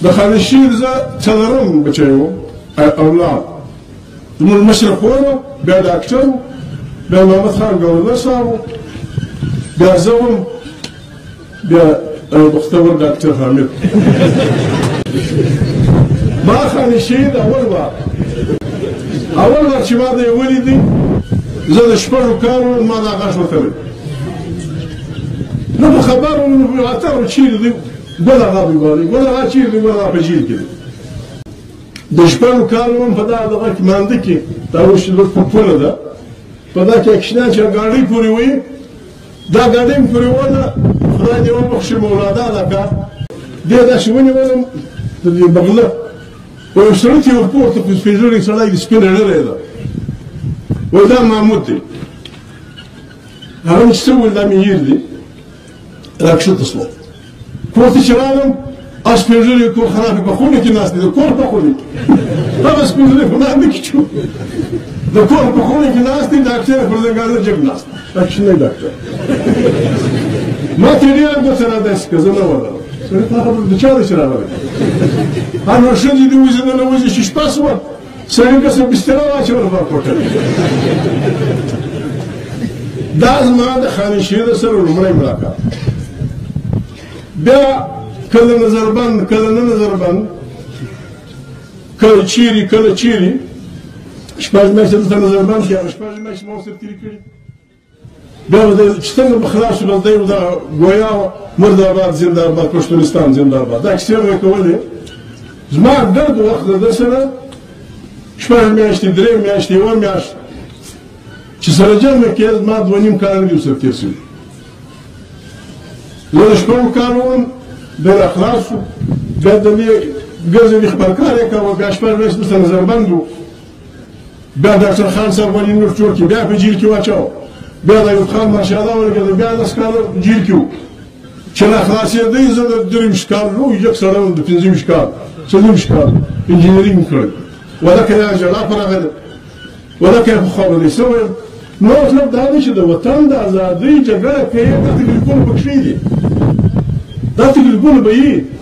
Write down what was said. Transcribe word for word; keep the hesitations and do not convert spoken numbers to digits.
د خانشیر زه څلورم بچی وم اولاد زموږ مشر خور وه بیا ډاکټر و بیا محمد خان ګورنر صاحب و بیا زه وم بیا بختور ډاکټر حامد ما خانشیر اول بار اول بار چې ما د یې ولیدی زه د شپږو کالو ما دا غاښ وتلی نه به خبر وم نو په اتر چیرې دی ګل هغه بېبالي ګل هغه چیرې دی ګل هغه په جیل کې دی د شپږو کالو هم په دغه دغه کې مانده کې دا اوس چې لږ پوله ده په دا کې اکشنیان چې ګاډۍ پورې وي دا ګاډۍ مې پورې ونه خدای دې وبخښي مولادا دا کار دې داسې ونیولم د دې بغله و یو سړي چې ورپورته په سپین ږیری سړی د سپینه ږیری ده وایي دا محمود دی هغه مې چې څه وویل دا مې هیر دی راکښته شوم کور ته چې راغلم هغه سپین ږیری کور خراب په خونه کې ناست دی د کور په خونه کې هغه سپین ږیری په مانده کې چې د کور په خونه کې ناست دی ډاکټر پر زنګانه جګ ناست دا کوچنی ډاکټر ما ته ډېر ګوته راداسې که زه نه ولرم سړي ته خبره د چا دی چې راغلی هر نو ښځې دې وځي نه وځي چې شپه شوه سړي کسه بستره واچوله په کوټه دا زما د خانشیر سره لومړی ملاقات بیا کله نظربند کله نه نظربند کله چیرې کله چیرې شپږ میاشتې دلته نظربند کې هغه شپږ میاشتې ما ورسره تېرې کړي بیا به چې څنګه به خلاص شو بس دی به دغه ګویا مرداباد زنده‌آباد پښتونستان زنده‌آباد دا کیسې به یې کولې زما ګرد وخت د ده سره شپږ میاشتې درې میاشتې یوه میاشت چې سره جمع کړې زما دوه نیم کاله دي ورسره تېر شوي زه د شپږو کالو وم بیا را خلاص شو بیا د دې ګرځې دې خبرکار یې کوه بیا شپږ میاشتې دلته نظربند و بیا ډاکټر خان صاحب ولي نور جوړ کړي بیا په جیل کې واچوه بیا د ایوب خان مارشاله ولګېده بیا لس کاله جیل کې و چې را خلاصېدی زه د درې ویشت کال لوی جګ سړی وم د پنځه ویشت کال څلور ویشت کال انجینرینګ مې کړی ولکه یې جلا په راغلی ولکه یې پخوا به دې څه ویل نو مطلب دا دی چې د وطن د ازادۍ جګړه کوي دا تکلیفونه پکښې دي دا تکلیفونه به یي